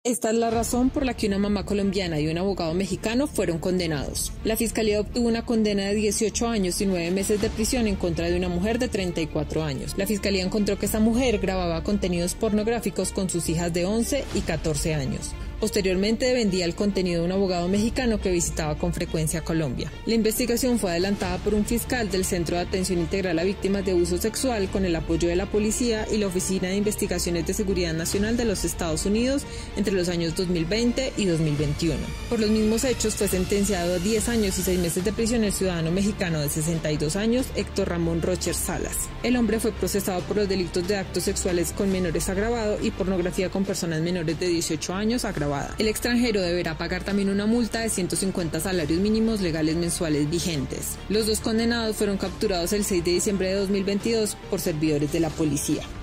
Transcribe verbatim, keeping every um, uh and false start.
Esta es la razón por la que una mamá colombiana y un abogado mexicano fueron condenados. La fiscalía obtuvo una condena de dieciocho años y nueve meses de prisión en contra de una mujer de treinta y cuatro años. La fiscalía encontró que esta mujer grababa contenidos pornográficos con sus hijas de once y catorce años. Posteriormente vendía el contenido de un abogado mexicano que visitaba con frecuencia Colombia. La investigación fue adelantada por un fiscal del Centro de Atención Integral a Víctimas de Abuso Sexual con el apoyo de la policía y la Oficina de Investigaciones de Seguridad Nacional de los Estados Unidos entre los años dos mil veinte y dos mil veintiuno. Por los mismos hechos fue sentenciado a diez años y seis meses de prisión el ciudadano mexicano de sesenta y dos años, Héctor Ramón Rocher Salas. El hombre fue procesado por los delitos de actos sexuales con menores agravado y pornografía con personas menores de dieciocho años agravado. El extranjero deberá pagar también una multa de ciento cincuenta salarios mínimos legales mensuales vigentes. Los dos condenados fueron capturados el seis de diciembre de dos mil veintidós por servidores de la policía.